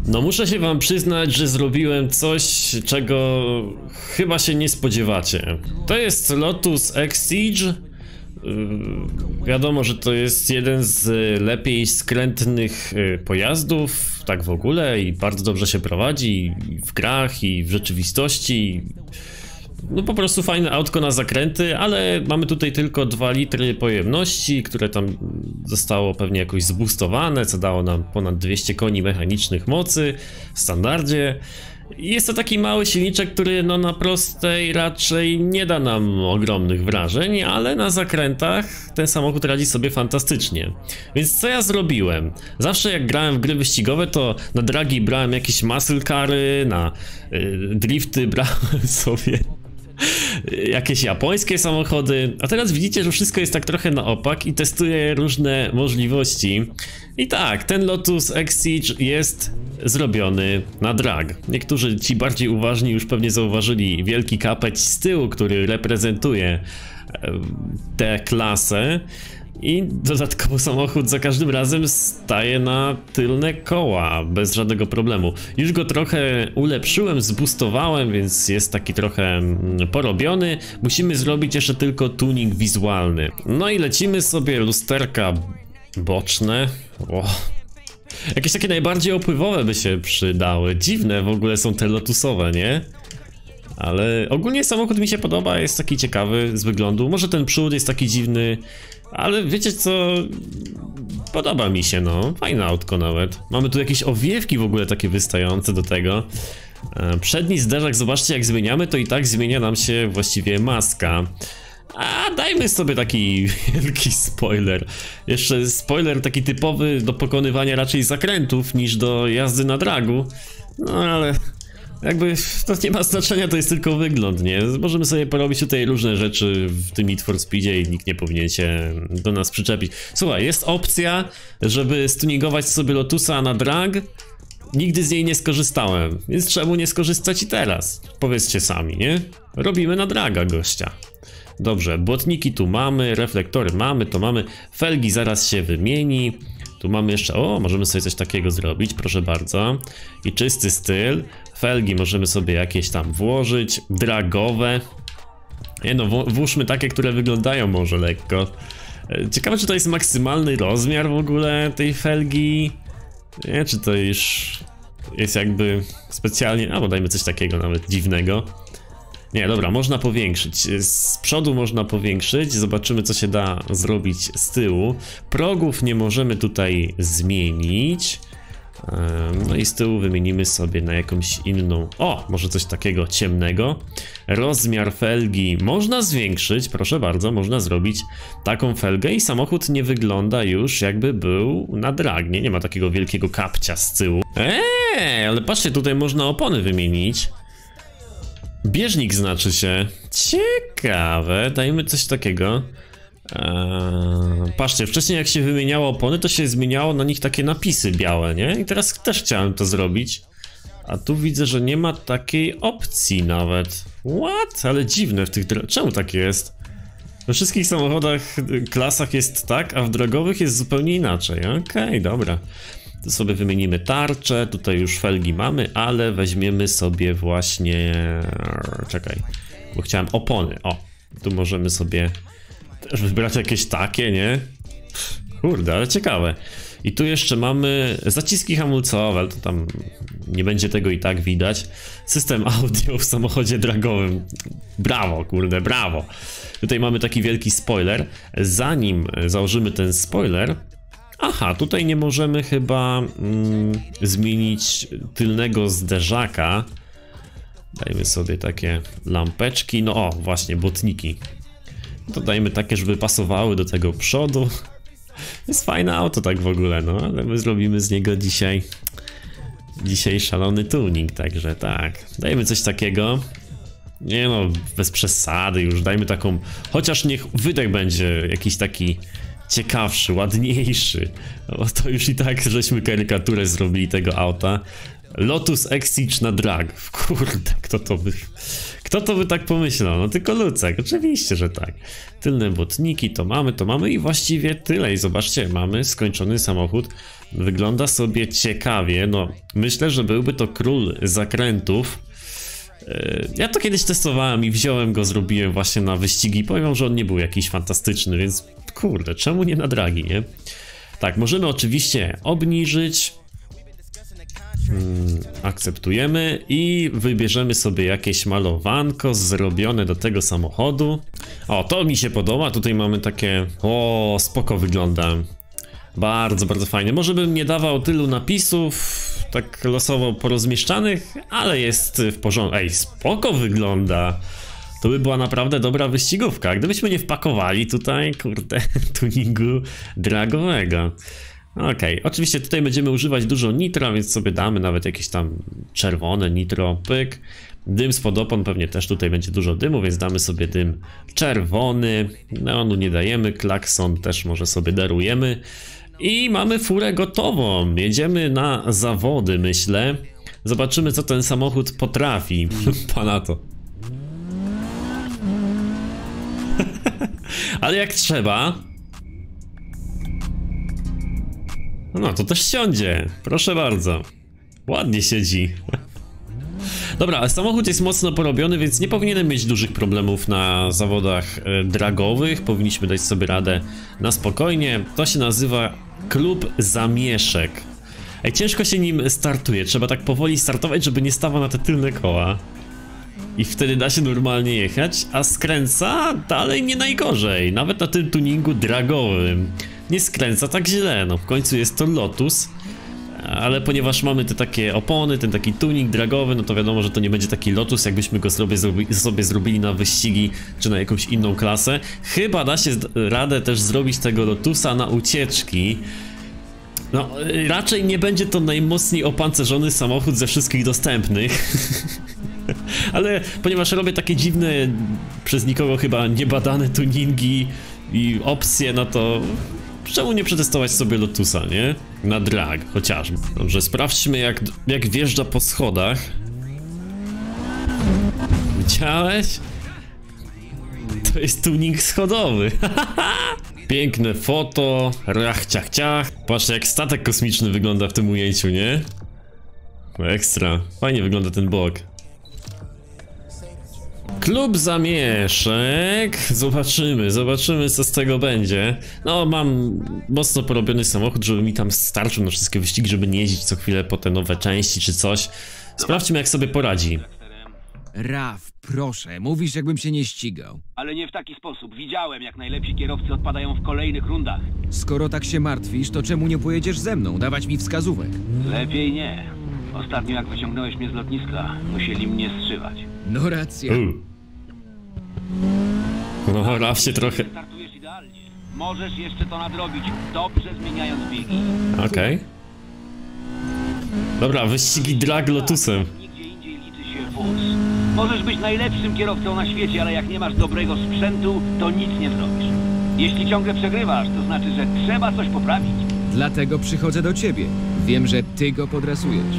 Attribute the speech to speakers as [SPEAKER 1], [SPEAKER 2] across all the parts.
[SPEAKER 1] No muszę się wam przyznać, że zrobiłem coś, czego chyba się nie spodziewacie. To jest Lotus Exige. Wiadomo, że to jest jeden z lepiej skrętnych pojazdów, tak w ogóle, i bardzo dobrze się prowadzi w grach i w rzeczywistości. No po prostu fajne autko na zakręty, ale mamy tutaj tylko 2 litry pojemności, które tam zostało pewnie jakoś zboostowane, co dało nam ponad 200 koni mechanicznych mocy w standardzie. Jest to taki mały silniczek, który no na prostej raczej nie da nam ogromnych wrażeń, ale na zakrętach ten samochód radzi sobie fantastycznie. Więc co ja zrobiłem? Zawsze jak grałem w gry wyścigowe, to na dragi brałem jakieś muscle cary, na drifty brałem sobie jakieś japońskie samochody, a teraz widzicie, że wszystko jest tak trochę na opak i testuję różne możliwości. I tak, ten Lotus Exige jest zrobiony na drag. Niektórzy ci bardziej uważni już pewnie zauważyli wielki kapeć z tyłu, który reprezentuje tę klasę. I dodatkowo samochód za każdym razem staje na tylne koła bez żadnego problemu. Już go trochę ulepszyłem, zboostowałem, więc jest taki trochę porobiony. Musimy zrobić jeszcze tylko tuning wizualny. No i lecimy sobie, lusterka boczne. Jakieś takie najbardziej opływowe by się przydały. Dziwne w ogóle są te lotusowe, nie? Ale ogólnie samochód mi się podoba, jest taki ciekawy z wyglądu. Może ten przód jest taki dziwny, ale wiecie co? Podoba mi się, no. Fajne autko nawet. Mamy tu jakieś owiewki w ogóle takie wystające do tego. Przedni zderzak, zobaczcie, jak zmieniamy, to i tak zmienia nam się właściwie maska. A dajmy sobie taki wielki spoiler. Jeszcze spoiler taki typowy do pokonywania raczej zakrętów niż do jazdy na dragu. No ale jakby to nie ma znaczenia, to jest tylko wygląd, nie? Możemy sobie porobić tutaj różne rzeczy w tym Need for Speedzie i nikt nie powinien się do nas przyczepić. Słuchaj, jest opcja, żeby stuningować sobie Lotusa na drag. Nigdy z niej nie skorzystałem, więc czemu nie skorzystać i teraz? Powiedzcie sami, nie? Robimy na draga gościa. Dobrze, błotniki tu mamy, reflektory mamy, to mamy, felgi zaraz się wymieni. Tu mamy jeszcze, możemy sobie coś takiego zrobić, proszę bardzo. I czysty styl, felgi możemy sobie jakieś tam włożyć, dragowe. Nie no, włóżmy takie, które wyglądają może lekko. Ciekawe, czy to jest maksymalny rozmiar w ogóle tej felgi. Nie, czy to już jest jakby specjalnie, albo dajmy coś takiego nawet dziwnego. Nie, dobra, można powiększyć. Z przodu można powiększyć, zobaczymy, co się da zrobić z tyłu. Progów nie możemy tutaj zmienić. No i z tyłu wymienimy sobie na jakąś inną. Może coś takiego ciemnego. Rozmiar felgi można zwiększyć, proszę bardzo, można zrobić taką felgę i samochód nie wygląda już jakby był na dragnie. Nie ma takiego wielkiego kapcia z tyłu. Ale patrzcie, tutaj można opony wymienić. Bieżnik znaczy się. Ciekawe, dajmy coś takiego. Patrzcie, wcześniej jak się wymieniało opony, to się zmieniało na nich takie napisy białe, nie? I teraz też chciałem to zrobić. A tu widzę, że nie ma takiej opcji nawet. What? Ale dziwne w tych... Czemu tak jest? We wszystkich samochodach, klasach jest tak, a w drogowych jest zupełnie inaczej. Okej, dobra. To sobie wymienimy tarczę, tutaj już felgi mamy, ale weźmiemy sobie właśnie... Czekaj, bo chciałem opony. Tu możemy sobie też wybrać jakieś takie, nie? Kurde, ale ciekawe. I tu jeszcze mamy zaciski hamulcowe, ale to tam nie będzie tego i tak widać. System audio w samochodzie dragowym. Brawo, kurde, brawo. Tutaj mamy taki wielki spoiler. Zanim założymy ten spoiler... tutaj nie możemy chyba zmienić tylnego zderzaka. Dajmy sobie takie lampeczki. Właśnie, błotniki. To dajmy takie, żeby pasowały do tego przodu. Jest fajne auto tak w ogóle, ale my zrobimy z niego dzisiaj szalony tuning, także tak. Dajmy coś takiego. Nie no, bez przesady już, dajmy taką, chociaż niech wydech będzie jakiś taki ciekawszy, ładniejszy. Bo to już i tak żeśmy karykaturę zrobili tego auta. Lotus Exige na drag. Kurde, kto to by tak pomyślał? No tylko Lucek, oczywiście, że tak. Tylne błotniki, to mamy i właściwie tyle. I zobaczcie, mamy skończony samochód. Wygląda sobie ciekawie, no myślę, że byłby to król zakrętów. Ja to kiedyś testowałem i wziąłem go, zrobiłem właśnie na wyścigi. Powiem, że on nie był jakiś fantastyczny, więc kurde, czemu nie na dragi, nie? Tak, możemy oczywiście obniżyć. Akceptujemy i wybierzemy sobie jakieś malowanko zrobione do tego samochodu. O, to mi się podoba, tutaj mamy takie... O, spoko wygląda. Bardzo, bardzo fajnie. Może bym nie dawał tylu napisów, tak losowo porozmieszczanych, ale jest w porządku. Ej, spoko wygląda. To by była naprawdę dobra wyścigówka. Gdybyśmy nie wpakowali tutaj, kurde, tuningu dragowego. Okej, oczywiście tutaj będziemy używać dużo nitra, więc sobie damy nawet jakieś tam czerwone nitro, pyk. Dym spod opon pewnie też tutaj będzie dużo dymu, więc damy sobie dym czerwony. Neonu nie dajemy, klakson też może sobie darujemy. I mamy furę gotową, jedziemy na zawody, myślę. Zobaczymy, co ten samochód potrafi. Pana to. Ale jak trzeba... No to też siądzie, proszę bardzo. Ładnie siedzi. Dobra, ale samochód jest mocno porobiony, więc nie powinienem mieć dużych problemów na zawodach dragowych. Powinniśmy dać sobie radę na spokojnie. To się nazywa klub zamieszek. Ej, ciężko się nim startuje, trzeba tak powoli startować, żeby nie stawał na te tylne koła. I wtedy da się normalnie jechać, a skręca dalej nie najgorzej. Nawet na tym tuningu dragowym nie skręca tak źle, no w końcu jest to Lotus. Ale ponieważ mamy te takie opony, ten taki tuning dragowy, no to wiadomo, że to nie będzie taki Lotus, jakbyśmy go sobie zrobili na wyścigi, czy na jakąś inną klasę. Chyba da się radę też zrobić tego Lotusa na ucieczki. No, raczej nie będzie to najmocniej opancerzony samochód ze wszystkich dostępnych. Ale ponieważ robię takie dziwne, przez nikogo chyba niebadane tuningi i opcje, no to... Czemu nie przetestować sobie Lotusa, nie? Na drag, chociażby. Dobrze, sprawdźmy jak wjeżdża po schodach. Widziałeś? To jest tuning schodowy. Piękne foto, rach ciach ciach. Patrz jak statek kosmiczny wygląda w tym ujęciu, nie? Ekstra, fajnie wygląda ten bok. Klub zamieszek, zobaczymy co z tego będzie. No mam mocno porobiony samochód, żeby mi tam starczył na wszystkie wyścigi, żeby nie jeździć co chwilę po te nowe części czy coś. Sprawdźmy jak sobie poradzi.
[SPEAKER 2] Raf, proszę, mówisz jakbym się nie ścigał.
[SPEAKER 3] Ale nie w taki sposób. Widziałem, jak najlepsi kierowcy odpadają w kolejnych rundach.
[SPEAKER 2] Skoro tak się martwisz, to czemu nie pojedziesz ze mną, dawać mi wskazówek?
[SPEAKER 3] Lepiej nie. Ostatnio jak wyciągnąłeś mnie z lotniska, musieli mnie zszywać.
[SPEAKER 2] No racja.
[SPEAKER 1] No Raf się trochę...
[SPEAKER 3] Startujesz idealnie. Możesz jeszcze to nadrobić, dobrze zmieniając biegi.
[SPEAKER 1] Okej. Dobra, wyścigi drag Lotusem.
[SPEAKER 3] Nigdzie indziej liczy się wóz. Możesz być najlepszym kierowcą na świecie, ale jak nie masz dobrego sprzętu, to nic nie zrobisz. Jeśli ciągle przegrywasz, to znaczy, że trzeba coś poprawić.
[SPEAKER 2] Dlatego przychodzę do ciebie. Wiem, że ty go podrasujesz.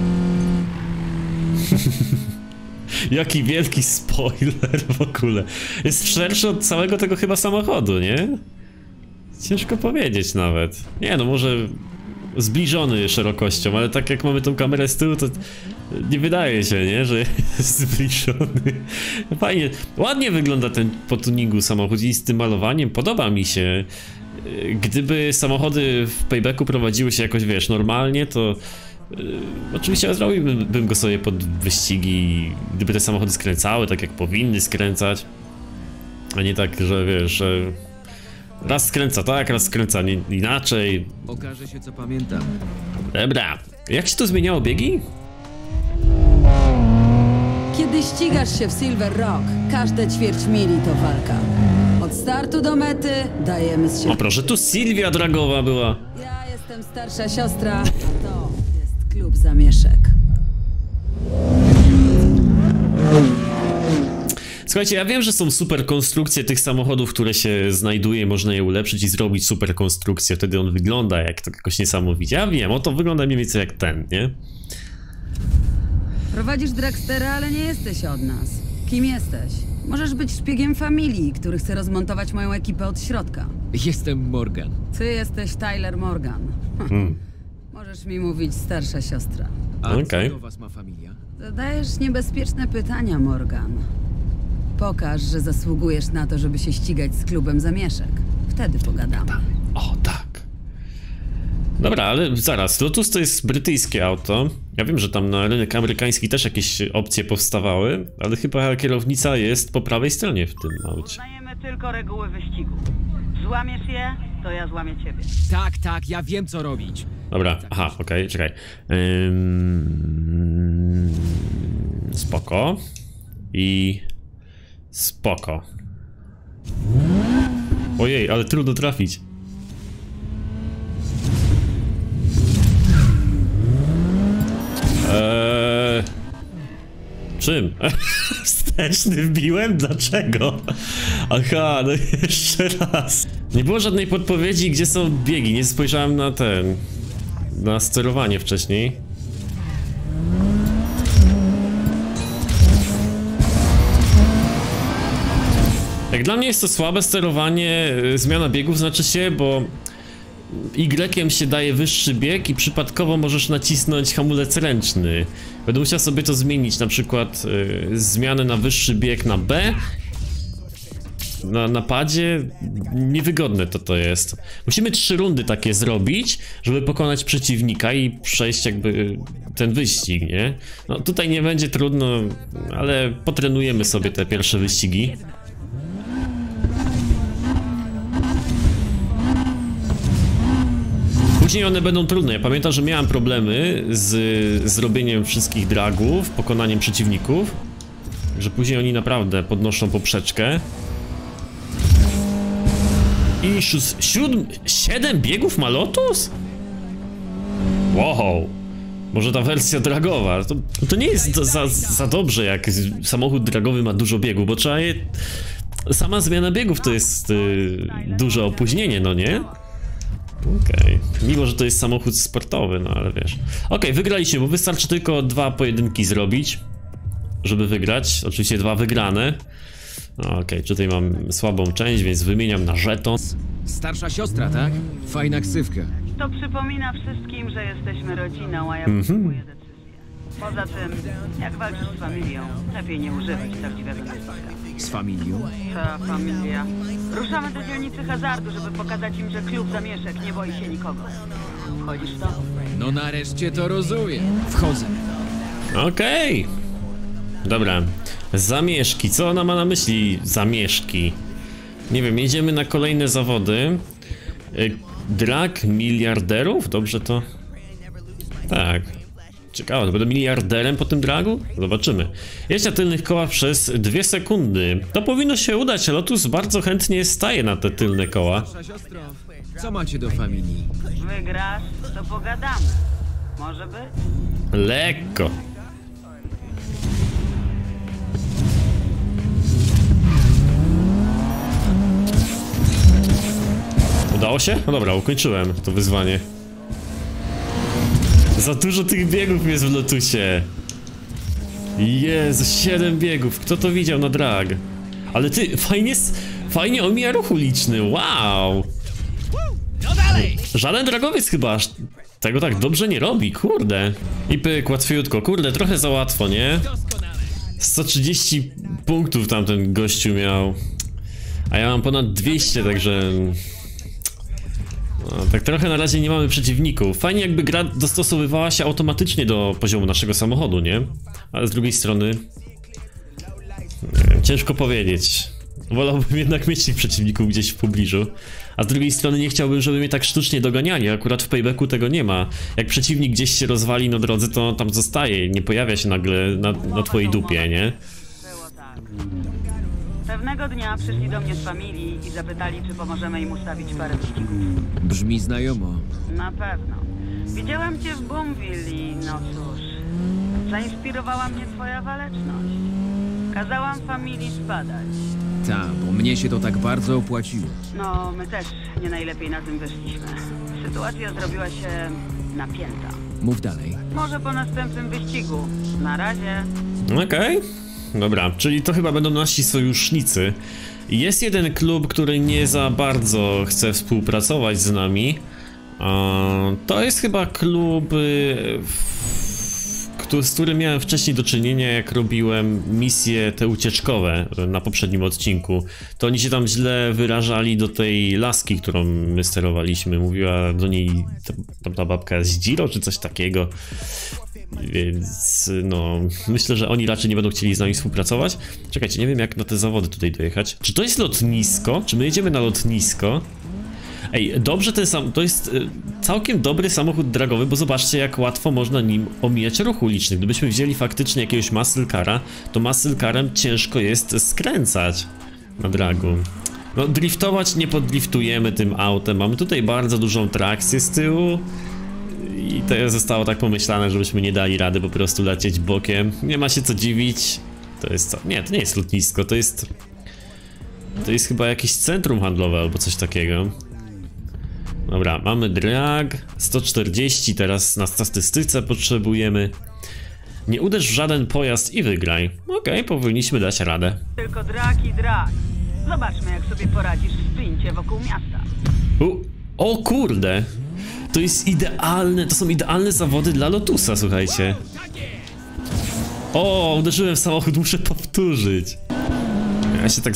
[SPEAKER 1] Jaki wielki spoiler w ogóle. Jest szerszy od całego tego chyba samochodu, nie? Ciężko powiedzieć nawet. Nie no, może zbliżony szerokością, ale tak jak mamy tą kamerę z tyłu, to nie wydaje się, nie? Że jest zbliżony. Fajnie, ładnie wygląda ten po tuningu samochód i z tym malowaniem podoba mi się. Gdyby samochody w Paybacku prowadziły się jakoś, wiesz, normalnie, to oczywiście zrobiłbym go sobie pod wyścigi, gdyby te samochody skręcały tak jak powinny skręcać, a nie tak, że wiesz, że raz skręca tak, raz skręca inaczej.
[SPEAKER 2] Okaże się co pamiętam.
[SPEAKER 1] Dobra, jak się tu zmieniało biegi?
[SPEAKER 4] Kiedy ścigasz się w Silver Rock, każde ćwierć mili to walka. Od startu do mety dajemy z siebie.
[SPEAKER 1] O proszę, tu Sylwia Dragowa była.
[SPEAKER 4] Ja jestem starsza siostra, a to jest klub zamieszek.
[SPEAKER 1] Słuchajcie, ja wiem, że są super konstrukcje tych samochodów, które się znajduje, można je ulepszyć i zrobić super konstrukcję, wtedy on wygląda jak to jakoś niesamowicie. Ja wiem, oto wygląda mniej więcej jak ten, nie?
[SPEAKER 4] Prowadzisz dragstera, ale nie jesteś od nas. Kim jesteś? Możesz być szpiegiem familii, który chce rozmontować moją ekipę od środka.
[SPEAKER 2] Jestem Morgan.
[SPEAKER 4] Ty jesteś Tyler Morgan. Możesz mi mówić starsza siostra.
[SPEAKER 2] A
[SPEAKER 1] Okej.
[SPEAKER 2] co do was ma familia?
[SPEAKER 4] Zadajesz niebezpieczne pytania, Morgan. Pokaż, że zasługujesz na to, żeby się ścigać z klubem zamieszek. Wtedy pogadamy.
[SPEAKER 1] O, tak. Dobra, ale zaraz, Lotus to jest brytyjskie auto. Ja wiem, że tam na rynek amerykański też jakieś opcje powstawały, ale chyba kierownica jest po prawej stronie w tym aucie.
[SPEAKER 5] Poznajemy tylko reguły wyścigu. Złamiesz je, to ja złamię ciebie.
[SPEAKER 2] Tak, ja wiem co robić.
[SPEAKER 1] Dobra, aha, okej, czekaj. Spoko. I... spoko. Ojej, ale trudno trafić. Czym? Wsteczny wbiłem? Dlaczego? Aha, no jeszcze raz. Nie było żadnej podpowiedzi, gdzie są biegi. Nie spojrzałem na ten... na sterowanie wcześniej. Jak dla mnie jest to słabe sterowanie, zmiana biegów znaczy się, bo Y się daje wyższy bieg i przypadkowo możesz nacisnąć hamulec ręczny. Będę musiał sobie to zmienić, na przykład zmianę na wyższy bieg na B. Na padzie niewygodne to jest. Musimy 3 rundy takie zrobić, żeby pokonać przeciwnika i przejść jakby ten wyścig, nie? No tutaj nie będzie trudno, ale potrenujemy sobie te pierwsze wyścigi. Później one będą trudne. Ja pamiętam, że miałem problemy z zrobieniem wszystkich dragów, pokonaniem przeciwników, że później oni naprawdę podnoszą poprzeczkę. I 7 biegów ma Lotus? Wow. Może ta wersja dragowa. To nie jest za dobrze, jak samochód dragowy ma dużo biegów, bo trzeba je... Sama zmiana biegów to jest duże opóźnienie, no nie? Okej. Mimo, że to jest samochód sportowy, no ale wiesz. Okej, wygraliśmy, bo wystarczy tylko 2 pojedynki zrobić, żeby wygrać. Oczywiście 2 wygrane. Okej, tutaj mam słabą część, więc wymieniam na żeton.
[SPEAKER 2] Starsza siostra, tak? Fajna ksywka.
[SPEAKER 5] To przypomina wszystkim, że jesteśmy rodziną, a ja podejmuję decyzję. Poza tym, jak walczysz z familią, lepiej nie używać prawdziwego nazwiska.
[SPEAKER 2] Z familią?
[SPEAKER 5] Ta familia. Ruszamy do dzielnicy hazardu, żeby pokazać im, że klub zamieszek nie boi się nikogo. Wchodzisz w to?
[SPEAKER 2] No nareszcie to rozumiem. Wchodzę.
[SPEAKER 1] Okej. Dobra. Zamieszki. Co ona ma na myśli? Zamieszki. Nie wiem, jedziemy na kolejne zawody. Drag miliarderów? Dobrze to? Tak. Ciekawe, to będę miliarderem po tym dragu? Zobaczymy. Jedź na tylnych kołach przez 2 sekundy. To powinno się udać. Lotus bardzo chętnie staje na te tylne koła.
[SPEAKER 2] Starsza siostro, co macie do familii?
[SPEAKER 5] Wygrasz, to pogadamy. Może być?
[SPEAKER 1] Lekko. Udało się? No dobra, ukończyłem to wyzwanie. Za dużo tych biegów jest w Lotusie. Jezu, 7 biegów. Kto to widział na drag? Ale ty, fajnie omija ruch uliczny, wow. Żaden dragowiec chyba aż tego tak dobrze nie robi, kurde. I pyk, łatwiutko, kurde, trochę za łatwo, nie? 130 punktów tamten gościu miał. A ja mam ponad 200, także... No, tak trochę na razie nie mamy przeciwników. Fajnie jakby gra dostosowywała się automatycznie do poziomu naszego samochodu, nie? Ale z drugiej strony... Nie wiem, ciężko powiedzieć. Wolałbym jednak mieć tych przeciwników gdzieś w pobliżu. A z drugiej strony nie chciałbym, żeby mnie tak sztucznie doganiali. Akurat w Paybacku tego nie ma. Jak przeciwnik gdzieś się rozwali na drodze, to tam zostaje. Nie pojawia się nagle na twojej dupie, nie?
[SPEAKER 5] Było tak. Pewnego dnia przyszli do mnie z familii i zapytali, czy pomożemy im ustawić parę wyścigów.
[SPEAKER 2] Brzmi znajomo.
[SPEAKER 5] Na pewno. Widziałem cię w Boomville i no cóż, zainspirowała mnie twoja waleczność. Kazałam familii spadać.
[SPEAKER 2] Ta, bo mnie się to tak bardzo opłaciło.
[SPEAKER 5] No, my też nie najlepiej na tym wyszliśmy. Sytuacja zrobiła się napięta.
[SPEAKER 2] Mów dalej.
[SPEAKER 5] Może po następnym wyścigu. Na razie.
[SPEAKER 1] Okej. Dobra, czyli to chyba będą nasi sojusznicy. Jest jeden klub, który nie za bardzo chce współpracować z nami. To jest chyba klub, z którym miałem wcześniej do czynienia, jak robiłem misje te ucieczkowe na poprzednim odcinku. To oni się tam źle wyrażali do tej laski, którą my sterowaliśmy. Mówiła do niej ta babka Zdziro czy coś takiego. Więc no, myślę, że oni raczej nie będą chcieli z nami współpracować. Czekajcie, nie wiem jak na te zawody tutaj dojechać. Czy to jest lotnisko? Czy my jedziemy na lotnisko? Ej, dobrze to jest całkiem dobry samochód dragowy, bo zobaczcie jak łatwo można nim omijać ruch uliczny. Gdybyśmy wzięli faktycznie jakiegoś muscle cara, to muscle carem ciężko jest skręcać na dragu. No driftować nie poddriftujemy tym autem, mamy tutaj bardzo dużą trakcję z tyłu. I to zostało tak pomyślane, żebyśmy nie dali rady po prostu lecieć bokiem. Nie ma się co dziwić. To jest co? Nie, to nie jest lotnisko, to jest chyba jakieś centrum handlowe albo coś takiego. Dobra, mamy drag, 140 teraz na statystyce potrzebujemy. Nie uderz w żaden pojazd i wygraj. Okej, powinniśmy dać radę.
[SPEAKER 5] Tylko drag i drag. Zobaczmy, jak sobie poradzisz w sprincie wokół miasta.
[SPEAKER 1] O kurde! To jest idealne, to są idealne zawody dla Lotusa, słuchajcie. O, uderzyłem w samochód, muszę powtórzyć. Ja się tak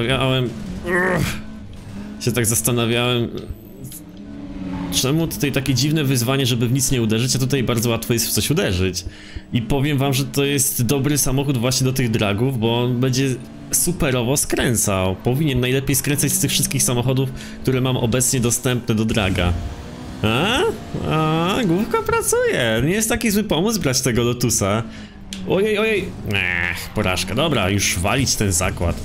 [SPEAKER 1] zastanawiałem... Czemu tutaj takie dziwne wyzwanie, żeby w nic nie uderzyć, a tutaj bardzo łatwo jest w coś uderzyć. I powiem wam, że to jest dobry samochód właśnie do tych dragów, bo on będzie superowo skręcał. Powinien najlepiej skręcać z tych wszystkich samochodów, które mam obecnie dostępne do draga. Główka pracuje. Nie jest taki zły pomysł brać tego Lotusa. Ojej. Porażka. Dobra, już walić ten zakład.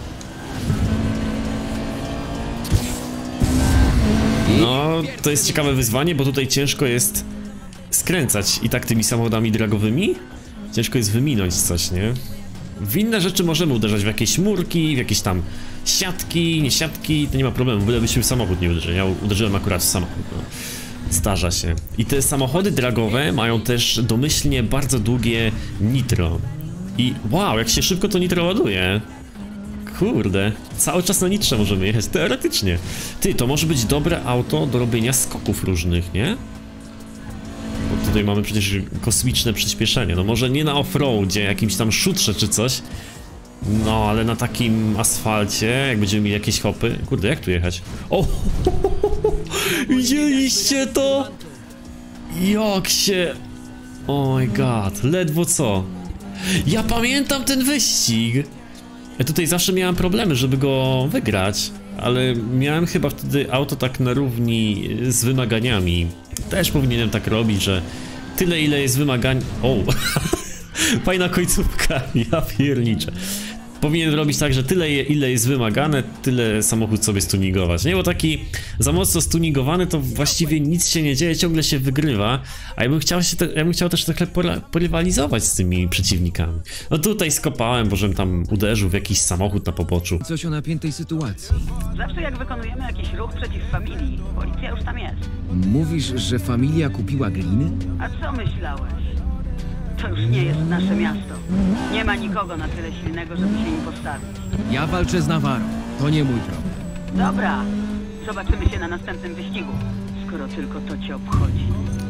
[SPEAKER 1] No, to jest ciekawe wyzwanie, bo tutaj ciężko jest skręcać i tak tymi samochodami dragowymi. Ciężko jest wyminąć coś, nie? W inne rzeczy możemy uderzać w jakieś murki, w jakieś tam siatki, nie siatki, to nie ma problemu, bylebyśmy w samochód nie uderzyli. Ja uderzyłem akurat w samochód, no. Zdarza się. I te samochody dragowe mają też domyślnie bardzo długie nitro. I wow, jak się szybko to nitro ładuje. Kurde, cały czas na nitrze możemy jechać, teoretycznie. Ty, to może być dobre auto do robienia skoków różnych, nie? Bo tutaj mamy przecież kosmiczne przyspieszenie. No może nie na offroadzie, jakimś tam szutrze czy coś. No, ale na takim asfalcie, jak będziemy mieli jakieś hopy... Kurde, jak tu jechać? O! Widzieliście to? Jak się... Oh my god, ledwo co. Ja pamiętam ten wyścig. Ja tutaj zawsze miałem problemy, żeby go wygrać, ale miałem chyba wtedy auto tak na równi z wymaganiami. Też powinienem tak robić, że tyle ile jest wymagań... O! Fajna końcówka, ja pierniczę. Powinien robić tak, że tyle ile jest wymagane, tyle samochód sobie stunigować. Nie, bo taki za mocno stunigowany to właściwie nic się nie dzieje, ciągle się wygrywa. A ja bym chciał też trochę porywalizować z tymi przeciwnikami. No tutaj skopałem, bo żebym tam uderzył w jakiś samochód na poboczu.
[SPEAKER 2] Coś o napiętej sytuacji.
[SPEAKER 5] Zawsze jak wykonujemy jakiś ruch przeciw familii, policja już tam jest.
[SPEAKER 2] Mówisz, że familia kupiła gliny?
[SPEAKER 5] A co myślałeś? To już nie jest nasze miasto. Nie ma nikogo na tyle silnego, żeby się im postawić.
[SPEAKER 2] Ja walczę z Navarro. To nie mój problem.
[SPEAKER 5] Dobra, zobaczymy się na następnym wyścigu, skoro tylko to cię obchodzi.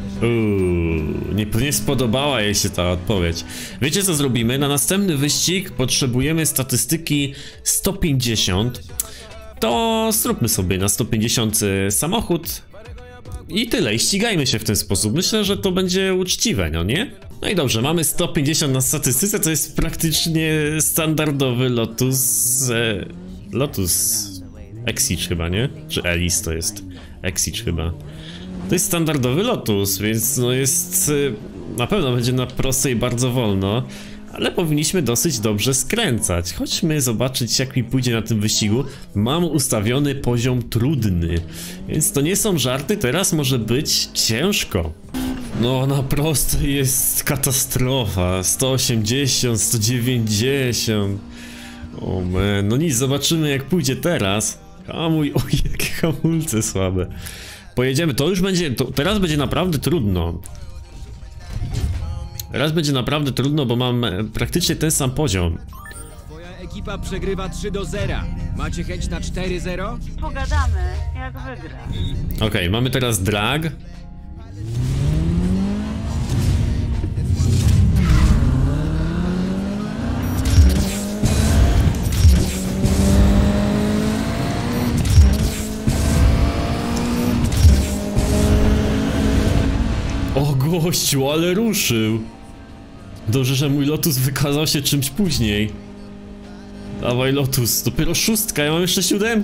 [SPEAKER 1] Nie spodobała jej się ta odpowiedź. Wiecie co zrobimy? Na następny wyścig potrzebujemy statystyki 150. To zróbmy sobie na 150 samochód i tyle, i ścigajmy się w ten sposób. Myślę, że to będzie uczciwe, no nie? No i dobrze, mamy 150 na statystyce, to jest praktycznie standardowy Lotus... Lotus... Exige chyba, nie? Czy Elise to jest? Exige chyba. To jest standardowy Lotus, więc no jest... Na pewno będzie na prostej bardzo wolno, ale powinniśmy dosyć dobrze skręcać. Chodźmy zobaczyć, jak mi pójdzie na tym wyścigu. Mam ustawiony poziom trudny, więc to nie są żarty, teraz może być ciężko. No na prostej jest katastrofa. 180, 190. O man, no nic, zobaczymy jak pójdzie teraz. Hamuj, oj, jakie hamulce słabe. Pojedziemy, to już będzie, teraz będzie naprawdę trudno. Raz będzie naprawdę trudno, bo mam praktycznie ten sam poziom.
[SPEAKER 2] Twoja ekipa przegrywa 3-0. Macie chęć na 4-0?
[SPEAKER 5] Pogadamy, jak wygrasz.
[SPEAKER 1] Okej, mamy teraz drag. O gościu, ale ruszył. Dobrze, że mój Lotus wykazał się czymś później. Dawaj Lotus, dopiero 6, ja mam jeszcze 7.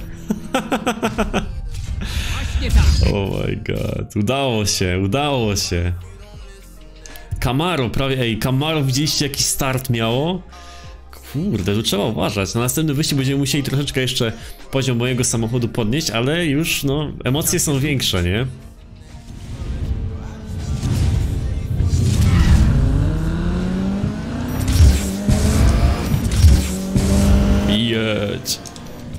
[SPEAKER 2] Właśnie tak.
[SPEAKER 1] Oh my god, udało się. Camaro, prawie, Camaro, widzieliście jaki start miało? Kurde, tu trzeba uważać, na następny wyścig będziemy musieli troszeczkę jeszcze poziom mojego samochodu podnieść, ale już, no, emocje są większe, nie? Jedź.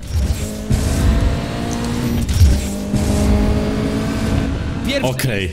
[SPEAKER 1] Okej.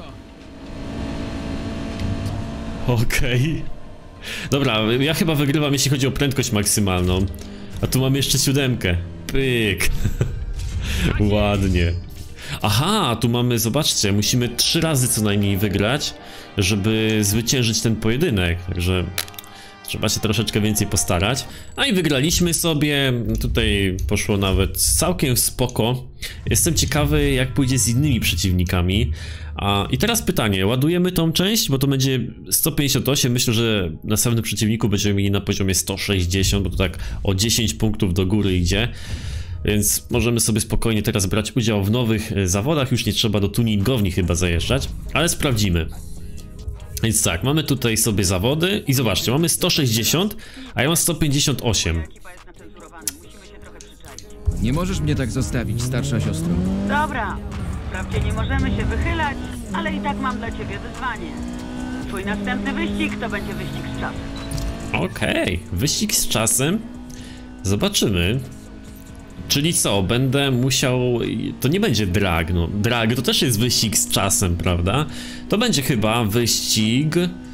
[SPEAKER 1] Dobra, ja chyba wygrywam, jeśli chodzi o prędkość maksymalną. A tu mamy jeszcze 7. Pyk. Ładnie. Aha, tu mamy, zobaczcie, musimy 3 razy co najmniej wygrać, żeby zwyciężyć ten pojedynek. Także trzeba się troszeczkę więcej postarać. A i wygraliśmy sobie, tutaj poszło nawet całkiem spoko. Jestem ciekawy, jak pójdzie z innymi przeciwnikami. I teraz pytanie, ładujemy tą część, bo to będzie 158, myślę, że na następnym przeciwniku będziemy mieli na poziomie 160, bo to tak o 10 punktów do góry idzie. Więc możemy sobie spokojnie teraz brać udział w nowych zawodach, już nie trzeba do tuningowni chyba zajeżdżać, ale sprawdzimy. Więc tak, mamy tutaj sobie zawody i zobaczcie, mamy 160, a ja mam 158.
[SPEAKER 5] Ekipa jest nacenzurowana, musimy się trochę przyczaić.
[SPEAKER 2] Nie możesz mnie tak zostawić, starsza siostro.
[SPEAKER 5] Dobra, wprawdzie nie możemy się wychylać, ale i tak mam dla ciebie wyzwanie. Twój następny wyścig to będzie wyścig z czasem.
[SPEAKER 1] Okej, wyścig z czasem. Zobaczymy. Czyli co, będę musiał... To nie będzie drag, no. Drag to też jest wyścig z czasem, prawda? To będzie chyba wyścig...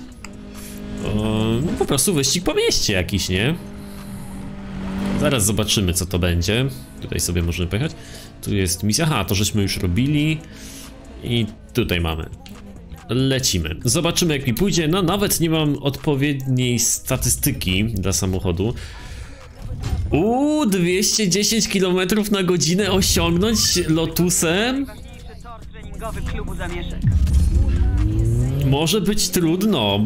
[SPEAKER 1] no po prostu wyścig po mieście jakiś, nie? Zaraz zobaczymy, co to będzie. Tutaj sobie możemy pojechać. Tu jest misja. Aha, to żeśmy już robili. I tutaj mamy. Lecimy. Zobaczymy, jak mi pójdzie. No, nawet nie mam odpowiedniej statystyki dla samochodu. 210 km na godzinę osiągnąć Lotusem?
[SPEAKER 5] Najważniejszy tor treningowy klubu Zamieszek.
[SPEAKER 1] Może być trudno,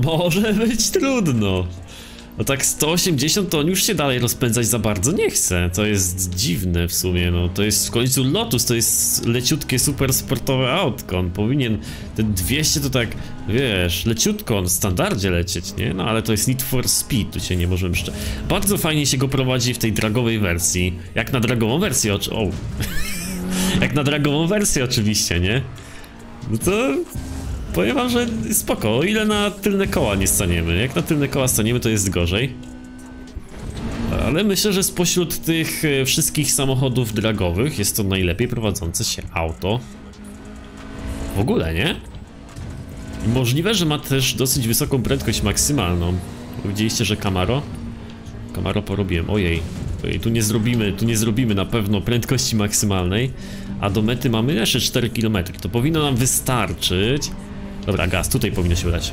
[SPEAKER 1] No tak 180 to on już się dalej rozpędzać za bardzo nie chce. To jest dziwne w sumie, no. To jest w końcu Lotus, to jest leciutkie, super sportowe autko. On powinien, ten 200 to tak, wiesz, leciutko, on w standardzie lecieć, nie? No ale to jest Need for Speed, tu się nie możemy jeszcze... Bardzo fajnie się go prowadzi w tej dragowej wersji. Jak na dragową wersję, jak na dragową wersję oczywiście, nie? No to... Powiem wam, że spoko, o ile na tylne koła nie staniemy. Jak na tylne koła staniemy, to jest gorzej. Ale myślę, że spośród tych wszystkich samochodów dragowych jest to najlepiej prowadzące się auto. W ogóle, nie? I możliwe, że ma też dosyć wysoką prędkość maksymalną. Widzieliście, że Camaro? Camaro porobiłem, ojej. Tu nie zrobimy na pewno prędkości maksymalnej. A do mety mamy jeszcze 4 km. To powinno nam wystarczyć. Dobra, gaz, tutaj powinno się udać.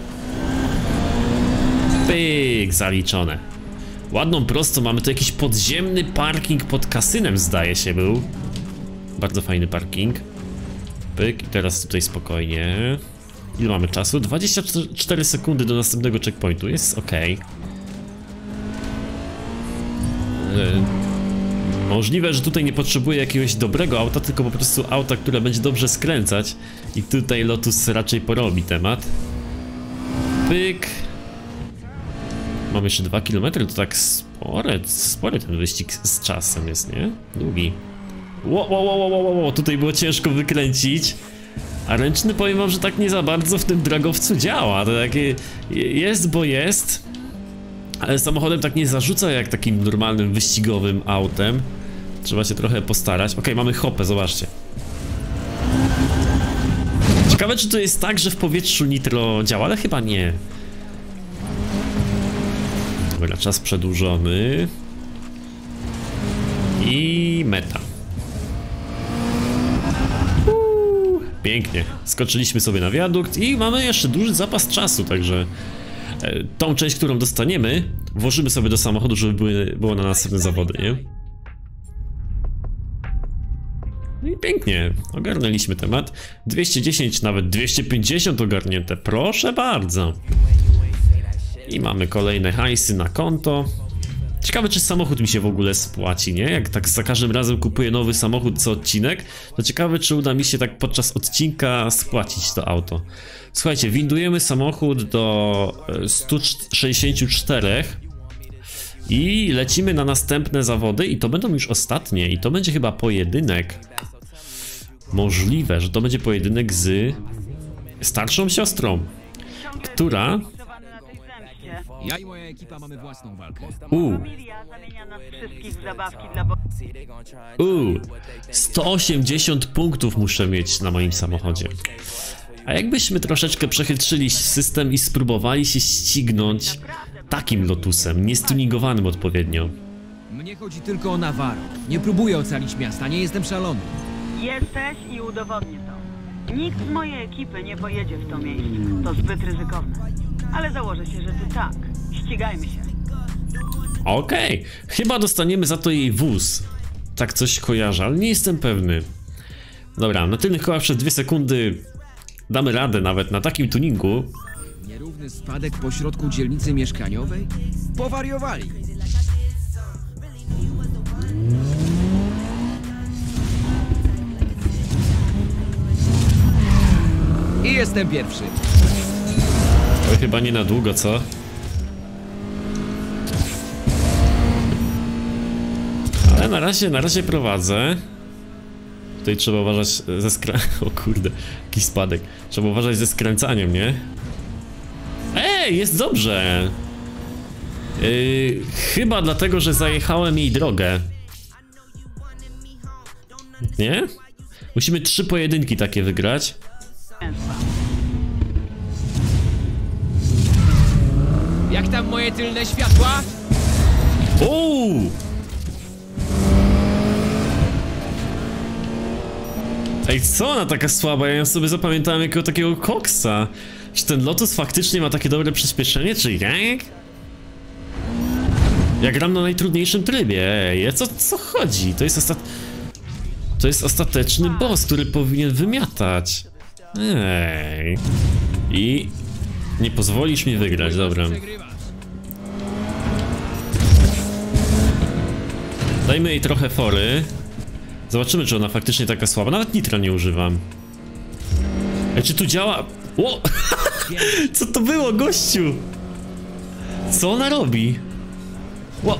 [SPEAKER 1] Pyk, zaliczone. Ładną prosto, mamy tu jakiś podziemny parking pod kasynem, zdaje się był. Bardzo fajny parking. Pyk, i teraz tutaj spokojnie. Ile mamy czasu? 24 sekundy do następnego checkpointu, jest ok. Możliwe, że tutaj nie potrzebuję jakiegoś dobrego auta, tylko po prostu auta, które będzie dobrze skręcać. I tutaj Lotus raczej porobi temat. Pyk. Mamy jeszcze 2 km, to tak spory ten wyścig z czasem jest, nie? Długi. Wow, tutaj było ciężko wykręcić. A ręczny, powiem wam, że tak nie za bardzo w tym dragowcu działa. To takie jest, bo jest. Ale samochodem tak nie zarzuca jak takim normalnym wyścigowym autem. Trzeba się trochę postarać. Okej, mamy hopę, zobaczcie. Ciekawe, czy to jest tak, że w powietrzu nitro działa, ale chyba nie. Dobra, czas przedłużony. I meta. Pięknie. Skoczyliśmy sobie na wiadukt i mamy jeszcze duży zapas czasu, także tą część, którą dostaniemy, włożymy sobie do samochodu, żeby było na następne zawody, nie? No i pięknie, ogarnęliśmy temat. 210, nawet 250 ogarnięte, proszę bardzo. I mamy kolejne hajsy na konto. Ciekawe, czy samochód mi się w ogóle spłaci, nie? Jak tak za każdym razem kupuję nowy samochód co odcinek, to ciekawe, czy uda mi się tak podczas odcinka spłacić to auto. Słuchajcie, windujemy samochód do 164 i lecimy na następne zawody i to będą już ostatnie i to będzie chyba pojedynek. Możliwe, że to będzie pojedynek z starszą siostrą, która...
[SPEAKER 2] Ja i moja ekipa mamy własną walkę.
[SPEAKER 5] Familia zamienia nas wszystkich w zabawki dla
[SPEAKER 1] 180 punktów muszę mieć na moim samochodzie. A jakbyśmy troszeczkę przechytrzyli system i spróbowali się ścignąć takim Lotusem, niestuningowanym odpowiednio.
[SPEAKER 2] Mnie chodzi tylko o Navarro. Nie próbuję ocalić miasta, nie jestem szalony.
[SPEAKER 5] Jesteś i udowodnię to. Nikt z mojej ekipy nie pojedzie w to miejsce. To zbyt ryzykowne. Ale założę się, że ty tak. Ścigajmy się.
[SPEAKER 1] Okej, chyba dostaniemy za to jej wóz. Tak coś kojarzę, ale nie jestem pewny. Dobra, na tylnych kołach przez 2 sekundy damy radę nawet na takim tuningu.
[SPEAKER 2] Nierówny spadek pośrodku dzielnicy mieszkaniowej? Powariowali. I jestem pierwszy.
[SPEAKER 1] To chyba nie na długo, co? Ale na razie prowadzę. Tutaj trzeba uważać ze o kurde, jakiś spadek. Trzeba uważać ze skręcaniem, nie? Ej, jest dobrze! Chyba dlatego, że zajechałem jej drogę. Nie? Musimy 3 pojedynki takie wygrać.
[SPEAKER 2] Jak tam moje tylne światła?
[SPEAKER 1] Uuu! Ej, co ona taka słaba? Ja ją sobie zapamiętałem jako takiego koksa. Czy ten Lotus faktycznie ma takie dobre przyspieszenie, czy jak? Ja gram na najtrudniejszym trybie, ej, co chodzi? To jest ostateczny boss, który powinien wymiatać. Ej. I... nie pozwolisz mi wygrać, dobra. Dajmy jej trochę fory. Zobaczymy, czy ona faktycznie taka słaba. Nawet nitra nie używam. Ej, czy tu działa? Ło! Co to było, gościu? Co ona robi? Ło!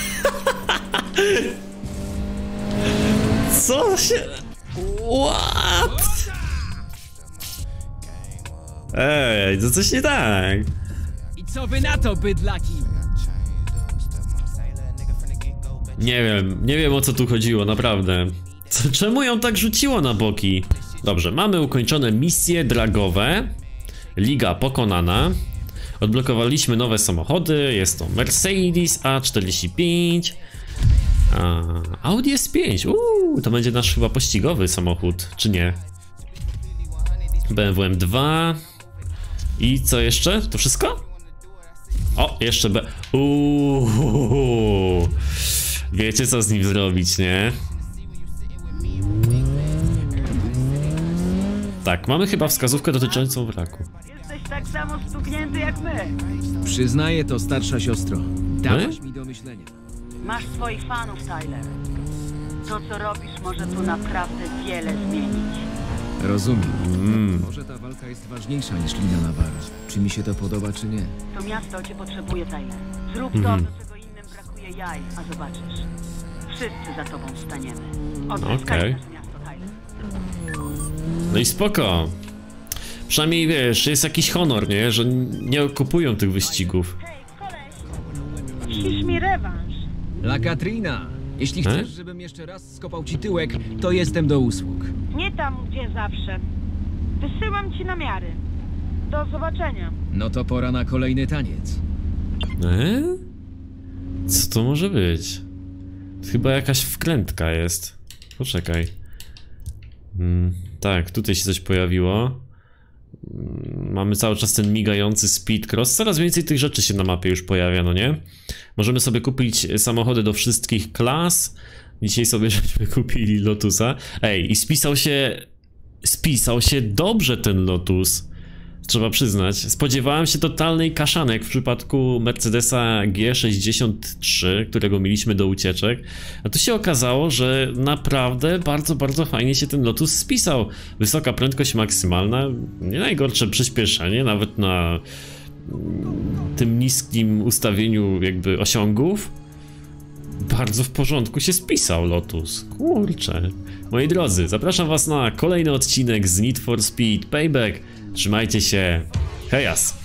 [SPEAKER 1] Co się... What? Ej, to coś nie tak.
[SPEAKER 2] I co wy na to, bydlaki?
[SPEAKER 1] Nie wiem o co tu chodziło, naprawdę. Czemu ją tak rzuciło na boki? Dobrze, mamy ukończone misje dragowe. Liga pokonana. Odblokowaliśmy nowe samochody. Jest to Mercedes A45. Audi S5. To będzie nasz chyba pościgowy samochód, czy nie? BMW M2. I co jeszcze? To wszystko? O, jeszcze Wiecie co z nim zrobić, nie? Tak, mamy chyba wskazówkę dotyczącą wraku.
[SPEAKER 5] Jesteś tak samo stuknięty jak my.
[SPEAKER 2] Przyznaję to, starsza siostro. Dałaś mi do myślenia.
[SPEAKER 5] Masz swoich fanów, Tyler. To, co robisz, może tu naprawdę wiele zmienić.
[SPEAKER 2] Rozumiem. Może ta walka jest ważniejsza niż Lina Navarro. Czy mi się to podoba, czy nie?
[SPEAKER 5] To miasto cię potrzebuje, Tyler. Zrób to, do czego innym brakuje jaj, a zobaczysz. Wszyscy za tobą staniemy. Odzyskaj nasze miasto, Tyler.
[SPEAKER 1] No i spoko. Przynajmniej wiesz, jest jakiś honor, nie? Że nie okupują tych wyścigów.
[SPEAKER 5] Hej, koleś! Musisz mi rewanż.
[SPEAKER 2] La Katrina, jeśli chcesz, żebym jeszcze raz skopał ci tyłek, to jestem do usług.
[SPEAKER 5] Nie tam, gdzie zawsze. Wysyłam ci namiary. Do zobaczenia.
[SPEAKER 2] No to pora na kolejny taniec.
[SPEAKER 1] Co to może być? Chyba jakaś wkrętka jest. Poczekaj. Tak, tutaj się coś pojawiło. Mamy cały czas ten migający speedcross. Coraz więcej tych rzeczy się na mapie już pojawia, no nie? Możemy sobie kupić samochody do wszystkich klas. Dzisiaj sobie żeśmy kupili Lotusa. Ej, i spisał się dobrze ten Lotus. Trzeba przyznać. Spodziewałem się totalnej kaszanek w przypadku Mercedesa G63, którego mieliśmy do ucieczek. A tu się okazało, że naprawdę bardzo, bardzo fajnie się ten Lotus spisał. Wysoka prędkość maksymalna, nie najgorsze przyspieszenie, nawet na tym niskim ustawieniu jakby osiągów. Bardzo w porządku się spisał Lotus. Kurczę. Moi drodzy, zapraszam was na kolejny odcinek z Need for Speed Payback. Trzymajcie się. Hejas!